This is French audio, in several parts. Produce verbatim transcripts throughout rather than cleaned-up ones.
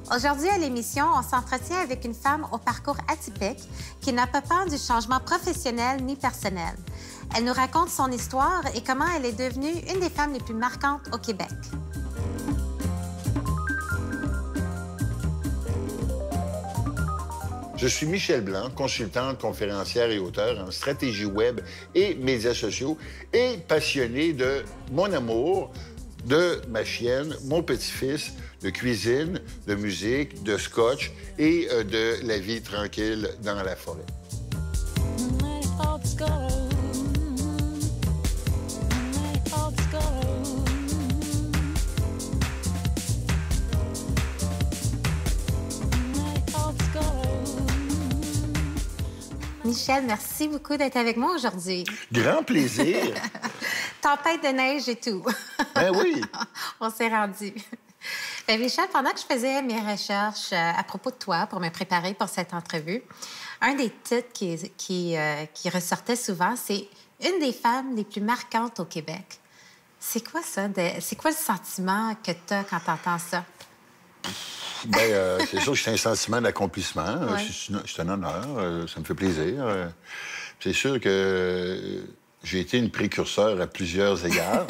Aujourd'hui, à l'émission, on s'entretient avec une femme au parcours atypique qui n'a pas peur du changement professionnel ni personnel. Elle nous raconte son histoire et comment elle est devenue une des femmes les plus marquantes au Québec. Je suis Michel Blanc, consultante, conférencière et auteur en stratégie web et médias sociaux et passionné de mon amour, de ma chienne, mon petit-fils, de cuisine, de musique, de scotch et euh, de la vie tranquille dans la forêt. Michel, merci beaucoup d'être avec moi aujourd'hui. Grand plaisir. Tempête de neige et tout. Ben oui. On s'est rendu. Ben Michel, pendant que je faisais mes recherches à propos de toi pour me préparer pour cette entrevue, un des titres qui, qui, euh, qui ressortait souvent, c'est « Une des femmes les plus marquantes au Québec ». C'est quoi ça? De... C'est quoi le sentiment que tu as quand tu entends ça? Bien, euh, c'est sûr que c'est un sentiment d'accomplissement. Ouais. C'est un honneur. Euh, ça me fait plaisir. Euh, c'est sûr que j'ai été une précurseur à plusieurs égards.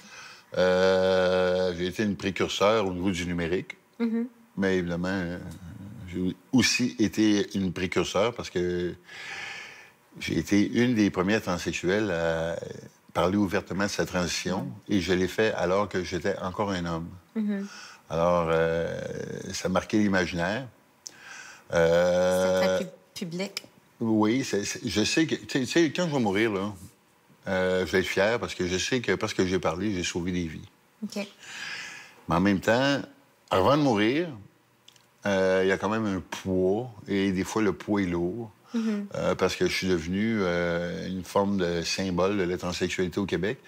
euh, j'ai été une précurseur au niveau du numérique. Mm-hmm. Mais évidemment, euh, j'ai aussi été une précurseur parce que j'ai été une des premières transsexuelles à parler ouvertement de sa transition. Mm-hmm. Et je l'ai fait alors que j'étais encore un homme. Mm-hmm. Alors, euh, ça marquait l'imaginaire. Euh, c'est très public. Oui, c'est, c'est, je sais que... Tu sais, quand je vais mourir, là, euh, je vais être fier parce que je sais que parce que j'ai parlé, j'ai sauvé des vies. OK. Mais en même temps, avant de mourir, euh, il y a quand même un poids, et des fois, le poids est lourd, mm-hmm. euh, parce que je suis devenu euh, une forme de symbole de la transsexualité au Québec.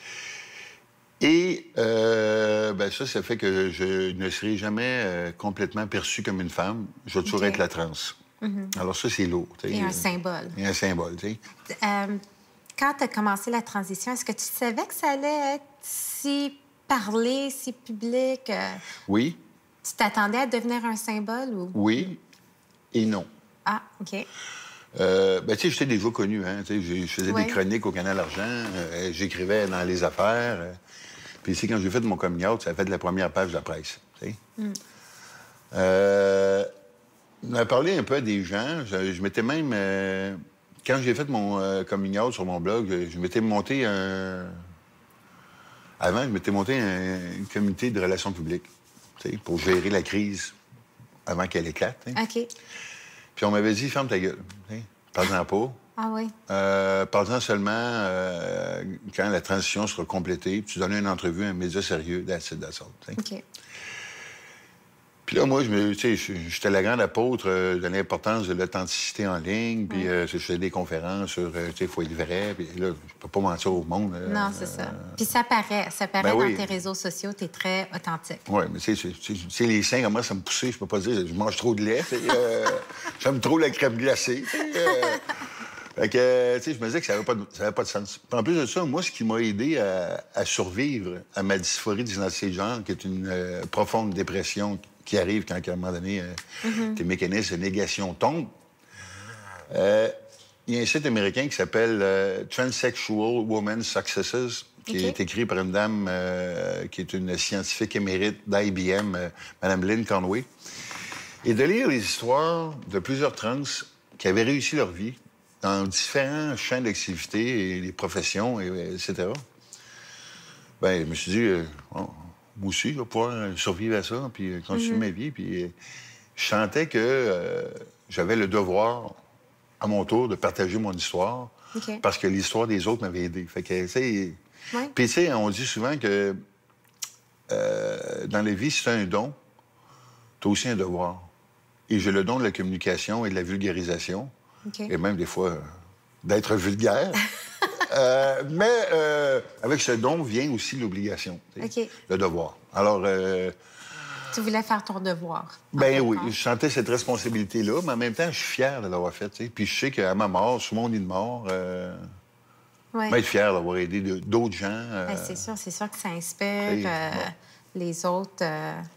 Et euh, ben ça, ça fait que je ne serai jamais euh, complètement perçue comme une femme. Je vais toujours okay. être la trans. Mm-hmm. Alors ça, c'est lourd. Et un symbole. Et un symbole, tu sais. Euh, quand tu as commencé la transition, est-ce que tu savais que ça allait être si parlé, si public? Euh... Oui. Tu t'attendais à devenir un symbole ou... Oui et non. Ah, OK. Euh, ben, tu sais, j'étais déjà connu, hein. Tu sais, je faisais ouais. des chroniques au Canal Argent, euh, j'écrivais dans Les Affaires. Euh, Puis ici, quand j'ai fait mon coming out, ça a fait de la première page de la presse. Tu sais. Mm. Euh, on a parlé un peu à des gens. Je, je m'étais même... Euh, quand j'ai fait mon euh, coming out sur mon blog, je, je m'étais monté un... Avant, je m'étais monté un, un comité de relations publiques, tu sais, pour gérer la crise avant qu'elle éclate. Tu sais. OK. Puis on m'avait dit, ferme ta gueule. Tu sais. Parle-en pas. Ah oui? Euh, Parle-en seulement euh, quand la transition sera complétée. Puis tu donnais une entrevue à un média sérieux d'acide d'assaut. OK. Puis là, moi, je me, tu sais, j'étais la grande apôtre euh, de l'importance de l'authenticité en ligne. Puis ouais. euh, je faisais des conférences sur, euh, tu sais, il faut être vrai. Puis là, je peux pas mentir au monde. Euh, non, c'est ça. Puis ça paraît. Ça paraît ben dans oui. tes réseaux sociaux. Tu es très authentique. Oui, mais tu sais, les seins commencent à me pousser. Je peux pas dire, je mange trop de lait. Euh, J'aime trop la crème glacée. Euh, Fait que, tu sais, je me disais que ça n'avait pas, de, pas de sens. En plus de ça, moi, ce qui m'a aidé à, à survivre à ma dysphorie d'identité de genre, qui est une euh, profonde dépression qui arrive quand, à un moment donné, euh, mm-hmm. tes mécanismes de négation tombent, euh, il y a un site américain qui s'appelle euh, Transsexual Women's Successes, qui okay. est écrit par une dame euh, qui est une scientifique émérite d'I B M, euh, Mme Lynn Conway. Et de lire les histoires de plusieurs trans qui avaient réussi leur vie dans différents champs d'activité et les professions, et, et cetera. Bien, je me suis dit, euh, oh, moi aussi, je vais pouvoir survivre à ça, puis continuer mm-hmm. ma vie. Puis euh, je sentais que euh, j'avais le devoir, à mon tour, de partager mon histoire, okay. parce que l'histoire des autres m'avait aidé. Fait que, tu sais... Ouais. Puis, tu sais, on dit souvent que euh, dans la vie, si tu as un don, tu as aussi un devoir. Et j'ai le don de la communication et de la vulgarisation. Okay. Et même des fois, euh, d'être vulgaire. euh, mais euh, avec ce don vient aussi l'obligation, okay. le devoir. Alors... Euh, tu voulais faire ton devoir. Ben oui, je sentais cette responsabilité-là, mais en même temps, je suis fier de l'avoir fait. T'sais. Puis je sais qu'à ma mort, sur mon lit de mort, euh, ouais. être fier d'avoir aidé d'autres gens. Euh, ben, c'est sûr, c'est sûr que ça inspire euh, bon. les autres... Euh...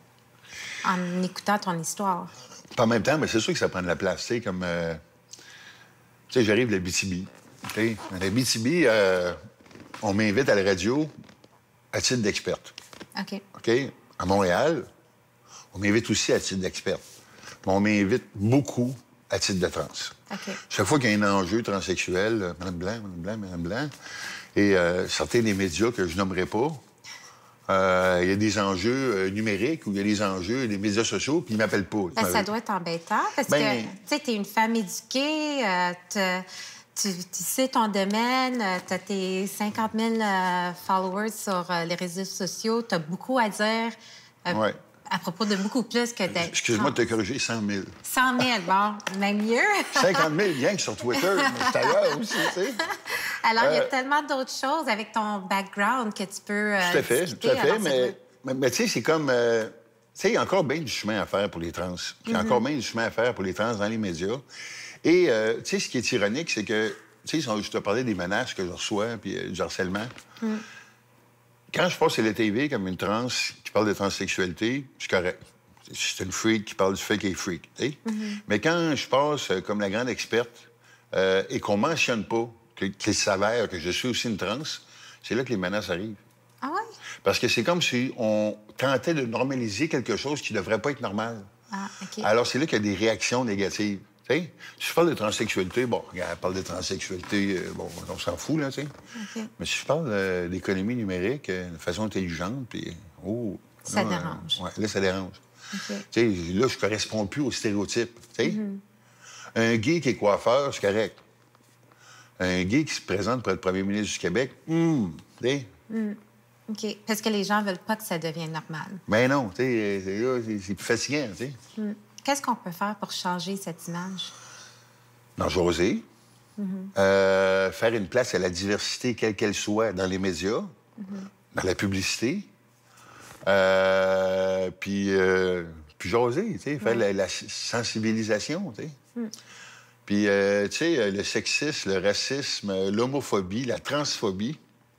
En écoutant ton histoire. Puis en même temps, mais c'est sûr que ça prend de la place. Tu sais, comme... Euh, tu sais, j'arrive de l'Abitibi. Tu sais, en Abitibi, euh, on m'invite à la radio à titre d'experte. OK. OK? À Montréal, on m'invite aussi à titre d'experte. Mais on m'invite beaucoup à titre de trans. OK. Chaque fois qu'il y a un enjeu transsexuel, euh, Mme Blanc, Mme Blanc, Mme Blanc, et euh, certains des médias que je nommerai pas, euh, il y a des enjeux euh, numériques ou il y a des enjeux des médias sociaux, puis ils m'appellent pas. Ben, ça doit être embêtant parce Ben... que, tu sais, t'es une femme éduquée, euh, te- tu, tu sais ton domaine, euh, t'as tes cinquante mille euh, followers sur euh, les réseaux sociaux, t'as beaucoup à dire euh, Ouais. à propos de beaucoup plus que d'être Excuse-moi de te trans. corriger, cent mille. cent mille, bon, même mieux. cinquante mille, rien que sur Twitter, mais c'est ailleurs aussi, tu sais. Alors, il y a Euh, tellement d'autres choses avec ton background que tu peux euh, Tout à fait, discuter. tout à fait, Alors, ça mais, doit- mais, mais tu sais, c'est comme... euh, tu sais, il y a encore bien du chemin à faire pour les trans. Il y a Mm-hmm. encore bien du chemin à faire pour les trans dans les médias. Et, euh, tu sais, ce qui est ironique, c'est que, tu sais, je te parlais des menaces que je reçois, puis euh, du harcèlement. Mm. Quand je passe à la T V comme une trans qui parle de transsexualité, c'est correct. C'est une freak qui parle du fait qu'elle est freak, tu sais. Mm-hmm. Mais quand je passe euh, comme la grande experte euh, et qu'on mentionne pas que- qu'il s'avère que je suis aussi une trans, c'est là que les menaces arrivent. Ah ouais? Parce que c'est comme si on tentait de normaliser quelque chose qui ne devrait pas être normal. Ah, OK. Alors, c'est là qu'il y a des réactions négatives. Tu sais, si je parle de transsexualité, bon, regarde, elle parle de transsexualité, euh, bon, on s'en fout, là, tu sais. OK. Mais si je parle euh, d'économie numérique euh, de façon intelligente, puis, oh... Ça là, dérange. euh, ouais, là, ça dérange. OK. Tu sais, là, je ne corresponds plus aux stéréotypes, tu sais. Un gay qui est coiffeur, c'est correct. Un gay qui se présente pour être premier ministre du Québec, hum, tu sais... OK. Parce que les gens veulent pas que ça devienne normal. Mais non, tu sais, c'est là, c'est- c'est plus fatigant, tu sais. Mm. Qu'est-ce qu'on peut faire pour changer cette image? Dans José, euh, faire une place à la diversité, quelle qu'elle soit, dans les médias, dans la publicité, euh, puis, euh, puis jaser, tu sais, faire la, la sensibilisation, tu sais. Puis, euh, tu sais, le sexisme, le racisme, l'homophobie, la transphobie,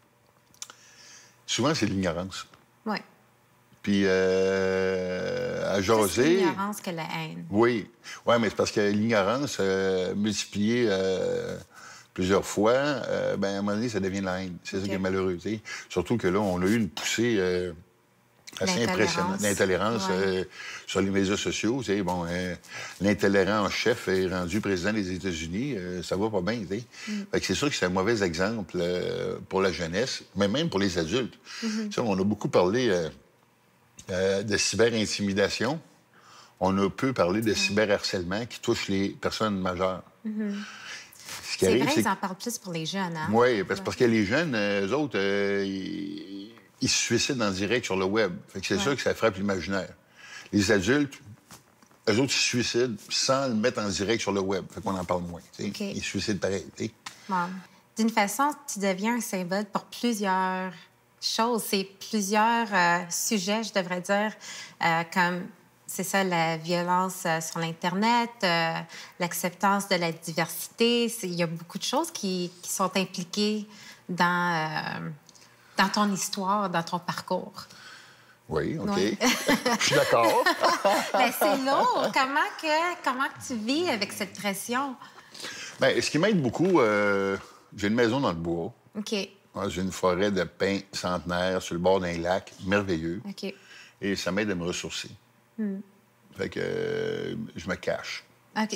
souvent, c'est de l'ignorance. Oui. Puis, euh, à Plus jaser... l'ignorance que la haine. Oui. Oui, mais c'est parce que l'ignorance euh, multipliée euh, plusieurs fois, euh, ben, à un moment donné, ça devient de la haine. C'est ça OK. qui est malheureux, tu sais. Surtout que là, on a eu une poussée euh, assez L'intolérance. impressionnante d'intolérance Ouais. euh, sur les médias sociaux. Tu sais, bon, euh, l'intolérant en chef est rendu président des États-Unis. euh, ça va pas bien, tu sais. Mm. Fait que c'est sûr que c'est un mauvais exemple euh, pour la jeunesse, mais même pour les adultes. Mm-hmm. Tu sais, on a beaucoup parlé euh, euh, de cyberintimidation. On a peu parlé de cyberharcèlement qui touche les personnes majeures. Ce qui C'est arrive, vrai, c'est ils en parlent plus pour les jeunes, hein? oui, parce, parce que les jeunes, euh, eux autres, euh, ils, ils se suicident en direct sur le web. Fait que c'est Ouais. sûr que ça frappe l'imaginaire. Les adultes, eux autres, ils se suicident sans le mettre en direct sur le web. Fait qu'on en parle moins. tu sais. OK. Ils se suicident pareil. tu sais. Bon. D'une façon, tu deviens un symbole pour plusieurs choses. C'est plusieurs euh, sujets, je devrais dire, euh, comme, c'est ça, la violence euh, sur l'Internet, euh, l'acceptance de la diversité. C'est- Il y a beaucoup de choses qui, qui sont impliquées dans, euh, dans ton histoire, dans ton parcours. Oui, OK. Ouais. Je suis d'accord. Ben, c'est lourd. Comment que, comment que tu vis avec cette pression? Bien, ce qui m'aide beaucoup, euh, j'ai une maison dans le bois. OK. Ouais, j'ai une forêt de pins centenaires sur le bord d'un lac merveilleux. OK. Et ça m'aide à me ressourcer. Hmm. Fait que euh, je me cache. OK.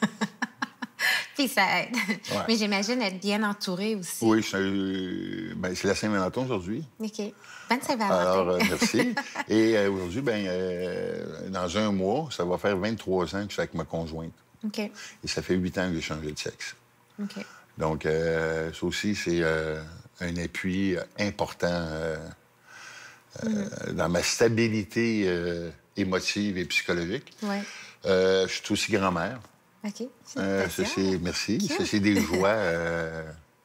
Puis ça aide. Ouais. Mais j'imagine être bien entouré aussi. Oui, c'est euh, ben, c'est la Saint-Valentin aujourd'hui. OK. Bonne Saint-Valentin. Alors, euh, merci. Et euh, aujourd'hui, ben, euh, dans un mois, ça va faire vingt-trois ans que je suis avec ma conjointe. OK. Et ça fait huit ans que j'ai changé de sexe. OK. Donc, euh, ça aussi, c'est euh, un appui important euh, euh, dans ma stabilité euh, émotive et psychologique. Oui. Euh, je suis aussi grand-mère. OK. Euh, ça, Félicitations. c'est... Merci. Cute. Ça, c'est des joies euh,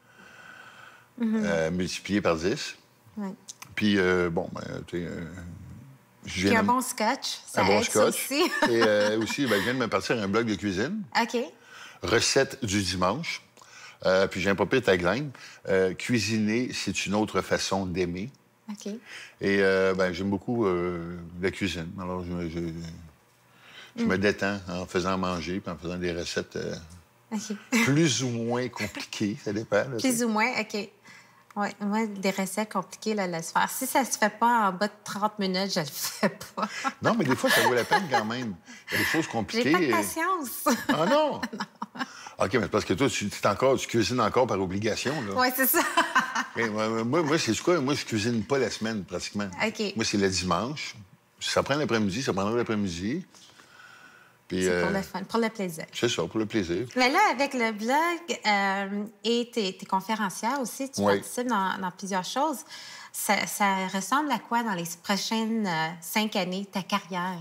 euh, multipliées par dix. Oui. Puis, euh, bon, ben, tu sais... euh, je Puis viens un de- bon scotch, ça un bon aide ça scotch. aussi. Et euh, aussi, ben, je viens de me partir un blog de cuisine. OK. Recette du dimanche. Euh, puis j'ai un papier tagline. Euh, cuisiner, c'est une autre façon d'aimer. OK. Et euh, ben, j'aime beaucoup euh, la cuisine. Alors, je, je, je mm. me détends en faisant manger puis en faisant des recettes euh, okay. plus ou moins compliquées. Ça dépend. Là, plus t'sais. ou moins, OK. Oui, moi, des recettes compliquées, là, laisse faire. Si ça se fait pas en bas de trente minutes, je le fais pas. Non, mais des fois, ça vaut la peine quand même. Il y a des choses compliquées. J'ai pas de patience. Et... Ah non? non? OK, mais c'est parce que toi, tu, encore, tu cuisines encore par obligation, là. Oui, c'est ça. Okay, moi, moi, moi c'est quoi? Moi, je cuisine pas la semaine, pratiquement. OK. Moi, c'est le dimanche. Si ça prend l'après-midi, ça prendra l'après-midi. C'est euh, pour le fun, pour le plaisir. C'est ça, pour le plaisir. Mais là, avec le blog euh, et tes, tes conférencières aussi, tu oui. participes dans, dans plusieurs choses. Ça, ça ressemble à quoi dans les prochaines euh, cinq années, ta carrière?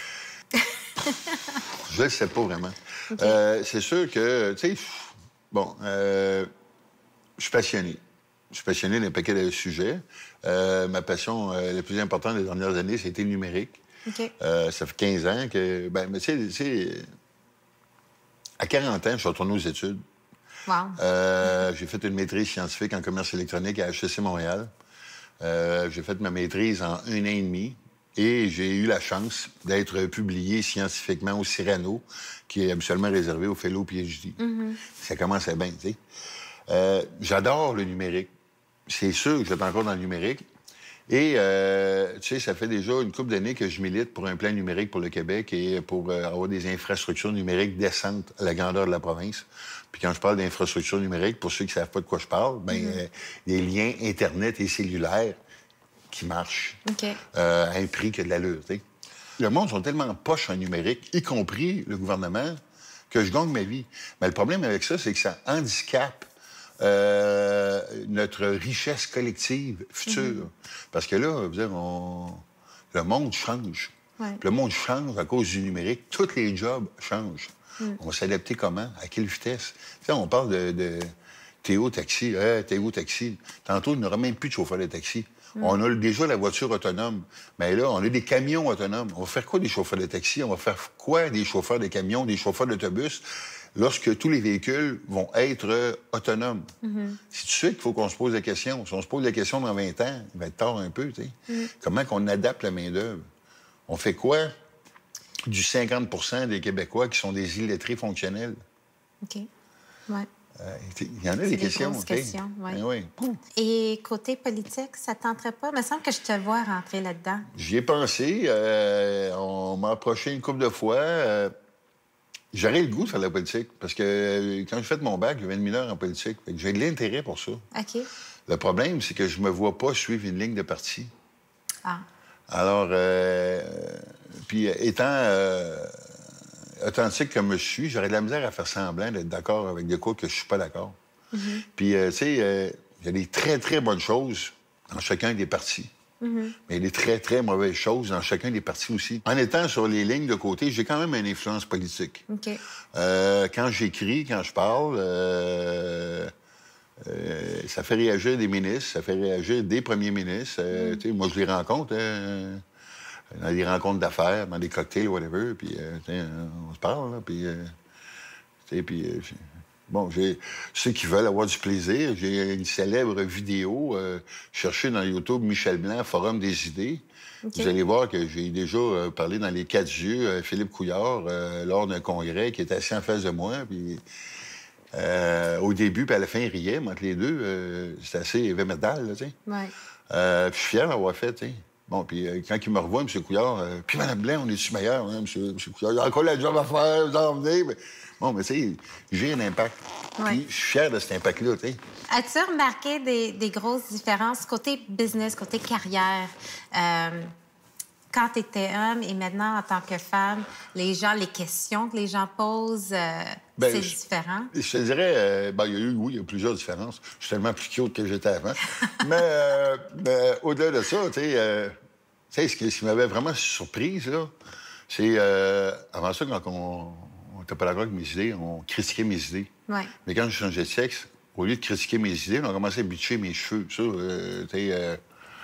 Je ne sais pas vraiment. Okay. Euh, c'est sûr que, tu sais, bon, euh, je suis passionné. Je suis passionné d'un paquet de sujets. Euh, ma passion euh, la plus importante des dernières années, c'était le numérique. Okay. Euh, ça fait quinze ans que... Ben, mais tu sais, à quarante ans, je suis retourné aux études. Wow. Euh, j'ai fait une maîtrise scientifique en commerce électronique à H E C Montréal. Euh, j'ai fait ma maîtrise en un an et demi et j'ai eu la chance d'être publié scientifiquement au Cyrano, qui est habituellement réservé aux fellows P H D. Mm-hmm. Ça commençait bien, tu sais. Euh, j'adore le numérique. C'est sûr que j'étais encore dans le numérique. Et, euh, tu sais, ça fait déjà une couple d'années que je milite pour un plan numérique pour le Québec et pour euh, avoir des infrastructures numériques décentes à la grandeur de la province. Puis quand je parle d'infrastructures numériques, pour ceux qui ne savent pas de quoi je parle, bien, mm-hmm. euh, des liens Internet et cellulaires qui marchent okay. euh, à un prix qui a de l'allure, tu sais. Le monde sont tellement poches en numérique, y compris le gouvernement, que je gagne ma vie. Mais le problème avec ça, c'est que ça handicape Euh, notre richesse collective future. Mm-hmm. Parce que là, vous dire, on... le monde change. Ouais. Le monde change à cause du numérique. Tous les jobs changent. Mm. On va s'adapter comment? À quelle vitesse? T'sais, on parle de, de Théo Taxi. Hey, Théo Taxi. Tantôt, il n'y aura même plus de chauffeur de taxi. Mm. On a déjà la voiture autonome. Mais là, on a des camions autonomes. On va faire quoi des chauffeurs de taxi? On va faire quoi des chauffeurs de camions, des chauffeurs d'autobus? Lorsque tous les véhicules vont être euh, autonomes. Mm-hmm. C'est tout de suite qu'il faut qu'on se pose la question. Si on se pose la question dans vingt ans, il va être tard un peu, tu sais. Mm-hmm. Comment qu'on adapte la main-d'œuvre? On fait quoi du cinquante pour cent des Québécois qui sont des illettrés fonctionnels? OK. Ouais. Euh, il y en a des, des questions. Grosses questions, ouais. Ben oui. Et côté politique, ça ne tenterait pas? Il me semble que je te vois rentrer là-dedans. J'y ai pensé. Euh, on m'a approché une couple de fois. Euh, J'aurais le goût de faire de la politique, parce que euh, quand j'ai fait mon bac, j'avais une mineure en politique. J'ai de l'intérêt pour ça. OK. Le problème, c'est que je me vois pas suivre une ligne de parti. Ah. Alors, euh, puis étant euh, authentique comme je suis, j'aurais de la misère à faire semblant d'être d'accord avec des quoi que je suis pas d'accord. Mm-hmm. Puis, euh, tu sais, il euh, y a des très, très bonnes choses dans chacun des partis. Mm-hmm. Mais il y a des très, très mauvaises choses dans chacun des partis aussi. En étant sur les lignes de côté, j'ai quand même une influence politique. Okay. Euh, quand j'écris, quand je parle, euh, euh, ça fait réagir des ministres, ça fait réagir des premiers ministres. Euh, mm-hmm. Moi, je les rencontre euh, dans des rencontres d'affaires, dans des cocktails, whatever, puis euh, on se parle, là, puis... Euh, puis euh, bon, j'ai ceux qui veulent avoir du plaisir, j'ai une célèbre vidéo euh, cherchez dans YouTube Michel Blanc, Forum des idées. Okay. Vous allez voir que j'ai déjà euh, parlé dans les quatre yeux euh, Philippe Couillard euh, lors d'un congrès qui était assis en face de moi. Puis euh, au début, puis à la fin, il riait, entre les deux. Euh, c'était assez événemental, tu sais. Ouais. Euh, puis je suis fier d'avoir fait, tu sais. Bon, puis euh, quand il me revoit, M. Couillard, euh, puis Mme Blanc, on est-tu meilleur, hein, M. Couillard? Il y a encore la job à faire, vous en venez. Mais... Bon, mais tu sais, j'ai un impact. Ouais. Puis je suis fier de cet impact-là, tu sais. As-tu remarqué des, des grosses différences côté business, côté carrière? Euh, quand tu étais homme et maintenant en tant que femme, les gens, les questions que les gens posent, euh, ben, c'est je, différent? Je te dirais, euh, ben, il y a eu, oui, il y a plusieurs différences. Je suis tellement plus cute que j'étais avant. mais euh, ben, au-delà de ça, tu sais, euh, ce qui, ce qui m'avait vraiment surprise, là, c'est euh, avant ça, quand on. On n'était pas d'accord avec mes idées, on critiquait mes idées. Ouais. Mais quand je changeais de sexe, au lieu de critiquer mes idées, on a commencé à bitcher mes cheveux. Ça, euh, tu sais... Euh...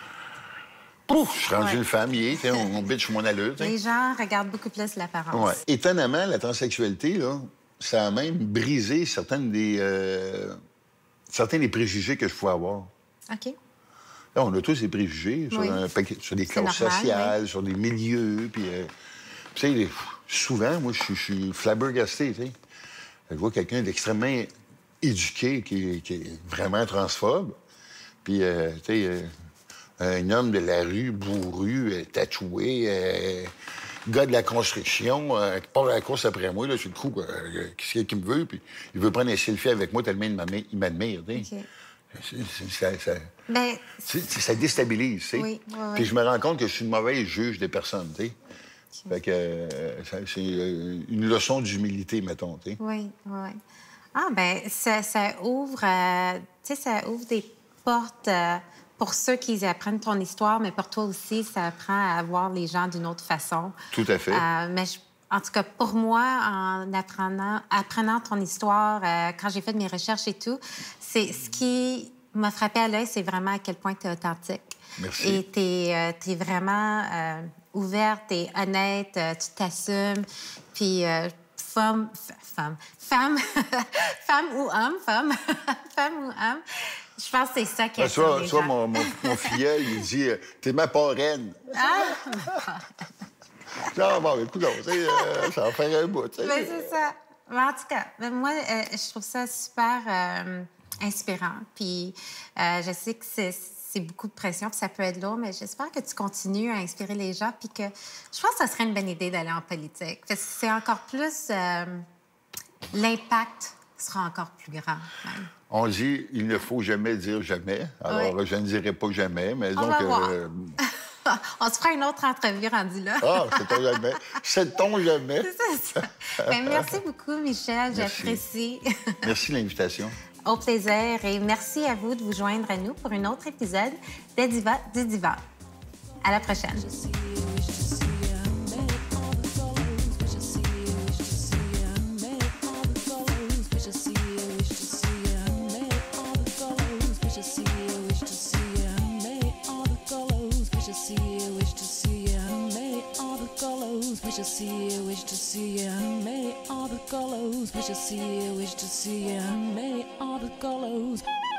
Pouf! Je suis rendu ouais. une femme, on, on bitch mon allure. T'sais. Les gens regardent beaucoup plus l'apparence. Ouais. Étonnamment, la transsexualité, là, ça a même brisé certaines des, euh... certains des préjugés que je pouvais avoir. OK. Là, on a tous des préjugés sur, Oui. un paquet- sur des C'est classes normal, sociales, oui. sur des milieux. Puis, euh, tu sais, les- souvent, moi, je suis- je suis flabbergasté, tu sais. Je vois quelqu'un d'extrêmement éduqué qui, qui est vraiment transphobe. Puis, euh, tu sais, euh, un homme de la rue, bourru, euh, tatoué, euh, gars de la construction, euh, qui part à la course après moi, là, sur le coup, euh, qu'est-ce qu'il me veut? Puis, il veut prendre un selfie avec moi tellement il m'admi- il m'admire, tu sais. OK. C'est- c'est- ça, ça- Ben, tu sais, ça déstabilise, tu sais. Oui, oui, oui. Puis je me rends compte que je suis une mauvaise juge des personnes, tu sais. Fait que euh, ça- c'est euh, une leçon d'humilité, mettons, tu sais. oui, oui. Ah, ben ça, ça ouvre, euh, tu sais, ça ouvre des portes euh, pour ceux qui apprennent ton histoire, mais pour toi aussi, ça apprend à voir les gens d'une autre façon. Tout à fait. Euh, mais je- en tout cas, pour moi, en apprenant, apprenant ton histoire, euh, quand j'ai fait mes recherches et tout, c'est ce qui m'a frappé à l'œil, c'est vraiment à quel point tu es authentique. Merci. Et tu es vraiment euh, ouverte, tu es honnête, euh, tu t'assumes. Puis, euh, femme, f- femme, femme, femme ou homme, femme, femme ou homme, je pense que c'est ça qui Ben, attire soit, les soit gens. mon, mon, mon filleul, il dit euh, T'es ma parraine. Ah! Non, bon, écoute, tu sais, euh, ça va faire un bout, tu sais. Ben, c'est ça. Mais en tout cas, ben, moi, euh, je trouve ça super euh, inspirant. Puis euh, je sais que c'est, c'est beaucoup de pression, puis ça peut être lourd, mais j'espère que tu continues à inspirer les gens, puis que je pense que ça serait une bonne idée d'aller en politique. Parce que c'est encore plus... euh, l'impact sera encore plus grand, même. On dit il ne faut jamais dire jamais. Alors, Oui. je ne dirai pas jamais, mais On donc. va voir. euh, On se fera une autre entrevue rendue là. ah, c'est ton jamais. C'est ton jamais. C'est ça. Ben, merci beaucoup, Michel. Merci. J'apprécie. Merci de l'invitation. Au plaisir. Et merci à vous de vous joindre à nous pour un autre épisode des Divas du Divan. À la prochaine. Wish to see you, wish to see you, many all the colors. Wish to see you, wish to see you, many all the colors.